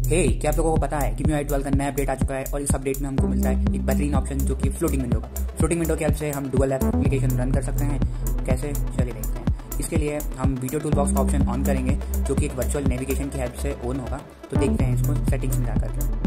क्या आप लोगों को पता है कि MIUI 12 का नया अपडेट आ चुका है और इस अपडेट में हमको मिलता है एक बेहतरीन ऑप्शन जो कि फ्लोटिंग विंडो का। फ्लोटिंग विंडो की हेल्प से हम डुअल एप्लीकेशन रन कर सकते हैं। कैसे, चलिए देखते हैं। इसके लिए हम वीडियो टूल बॉक्स का ऑप्शन ऑन करेंगे जो कि एक वर्चुअल नेविगेशन की हेल्प से ऑन होगा। तो देखते हैं इसको सेटिंग्स में जाकर के।